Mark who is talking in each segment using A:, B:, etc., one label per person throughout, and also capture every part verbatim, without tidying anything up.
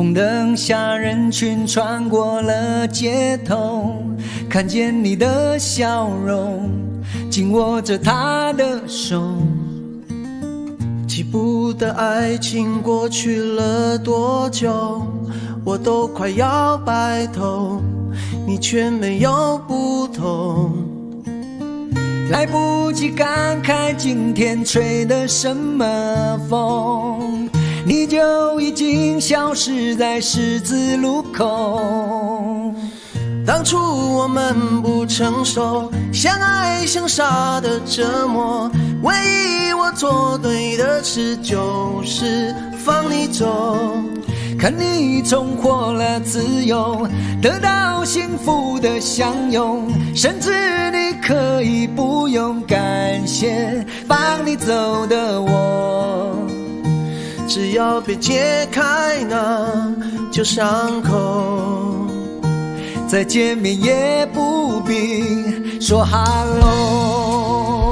A: 红灯下，人群穿过了街头，看见你的笑容，紧握着他的手。
B: 起步的爱情过去了多久，我都快要白头，你却没有不同。
A: 来不及感慨今天吹的什么风，你就已经消失在十字路口。
B: 当初我们不成熟，相爱相杀的折磨，唯一我做对的事就是放你走。
A: 看你重获了自由，得到幸福的相拥，甚至你可以不用感谢放你走的我。
B: 只要别解开那旧伤口，
A: 再见面也不必说 hello。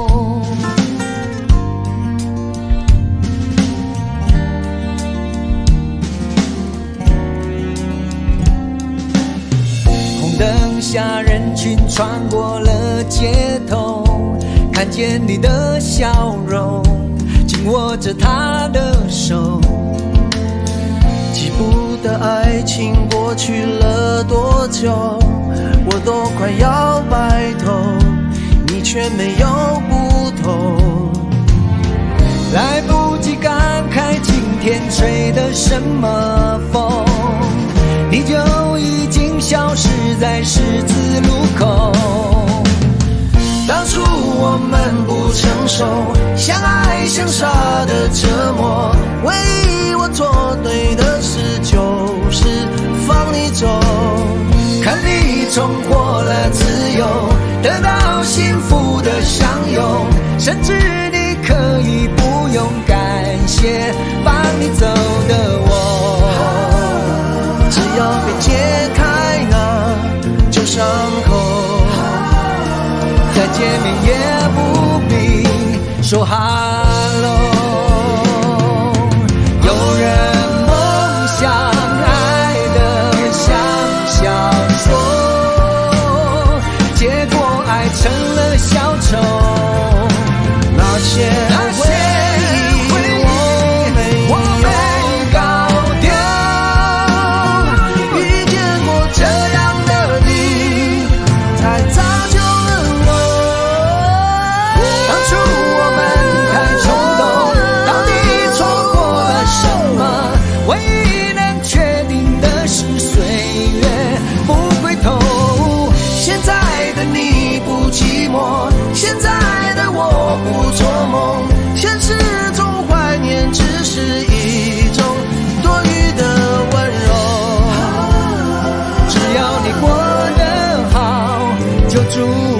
A: 红灯下，人群穿过了街头，看见你的笑容，紧握着他的手。
B: 起步的爱情过去了多久，我都快要白头，你却没有不同。
A: 来不及感慨今天吹的什么风，你就已经消失在十字路口。
B: 当初我们不成熟，相爱相杀的折磨，唯一我做对的事就是放你走。
A: 看你重获了自由，得到幸福的相拥，甚至你可以不用感谢放你走的我。
B: 只要别解开那旧伤口，
A: 再见面也不必说 hello。 有人梦想爱得像小说，结果爱成了小丑。
B: 那些回忆我没搞丢，遇见过这样的你才造就了我。
A: 当初我们太冲动，到底错过了什么？唯一能确定的是岁月不回头。
B: 现在的你不寂寞，现在的我不做梦，现实中怀念只是一种多余的温柔。
A: 只要你过得好，就祝